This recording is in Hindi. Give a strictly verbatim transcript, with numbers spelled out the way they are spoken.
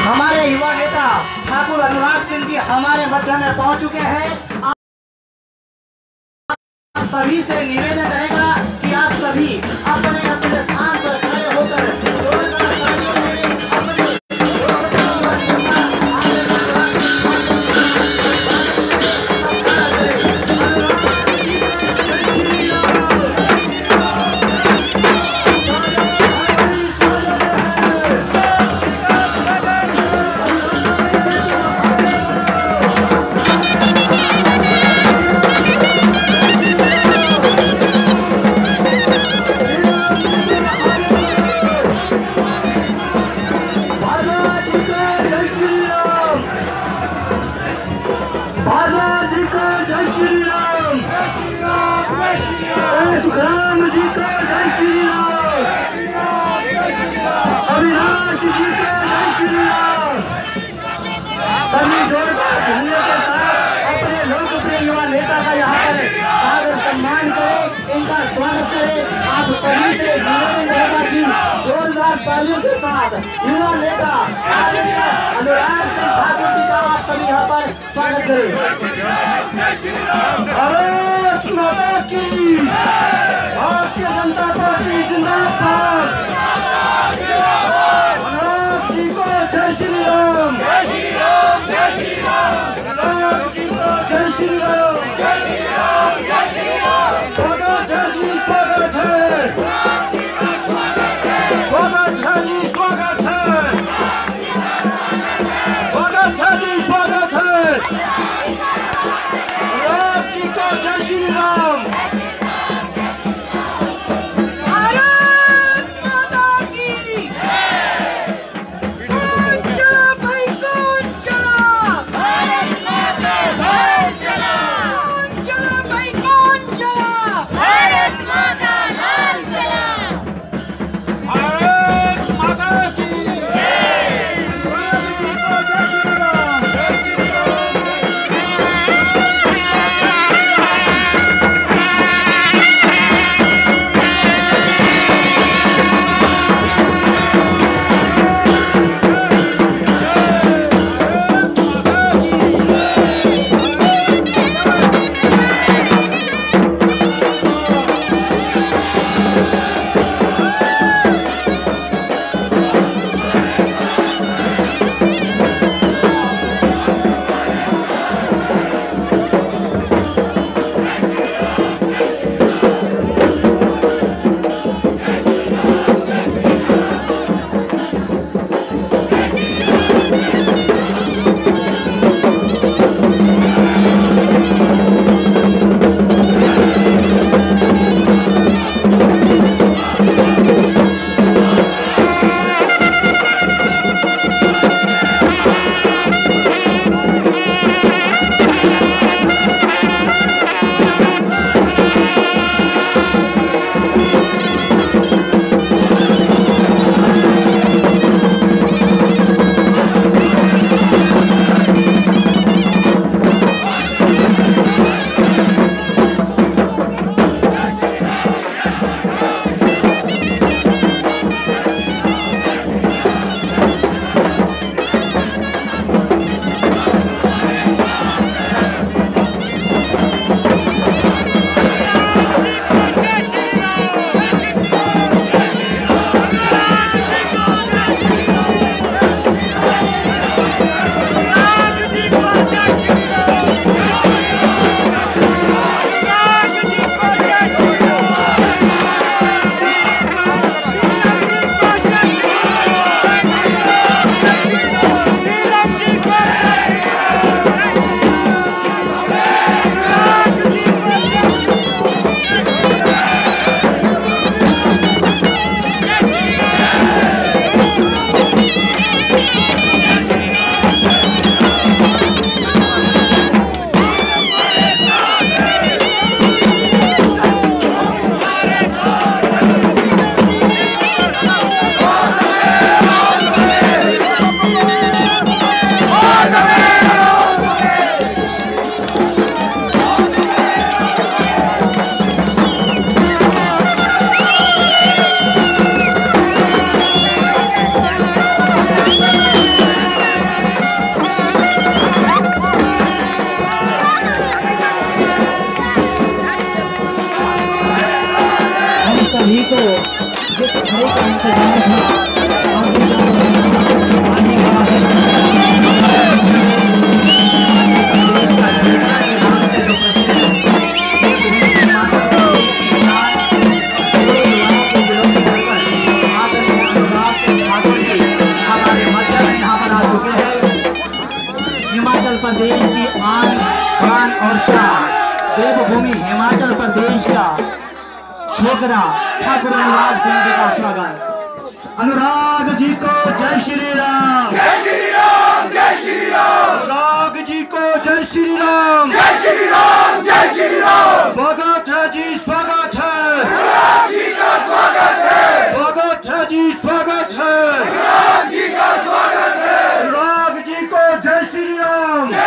हमारे युवा नेता ठाकुर अनुराग सिंह जी हमारे मध्य में पहुंच चुके हैं। आप सभी से निवेदन रहेगा कि आप सभी अपने अपने स्थान पर खड़े होकर जोरदार तालियों से अपने राम जी का जय श्री राम, अविनाश जी का जय श्री राम। सभी जोरदार ध्वनियों के साथ अपने लोकप्रिय युवा नेता का यहाँ पर सादर सम्मान करें, इनका स्वागत करें। आप सभी से निवेदन रहेगा कि जोरदार तालियों के साथ युवा नेता अनुराग सिंह ठाकुर जी का आप सभी यहाँ पर स्वागत करें। भारत माता की, भारतीय जनता पार्टी जिंदाबाद। अनुराग जी को जय श्री राम, जय श्री राम, जय श्री राम। अनुराग जी को जय श्री राम, जय श्री राम, जय श्री राम। स्वागत है जी, स्वागत है, स्वागत है जी, स्वागत है, स्वागत है जी, स्वागत है। अनुराग जी को जय श्री राम। प्रदेश की आन बान और शान देवभूमि हिमाचल प्रदेश का छोकरा ठाकुर अनुराग सिंह जी का स्वागत। अनुराग जी को जय श्री राम, जय श्री राम, जय श्री राम। अनुराग जी को जय श्री राम, जय श्री राम, जय श्री राम। स्वागत है जी, स्वागत है, अनुराग जी का स्वागत है, स्वागत है जी, स्वागत है, अनुराग जी का स्वागत है। अनुराग जी को जय श्री राम,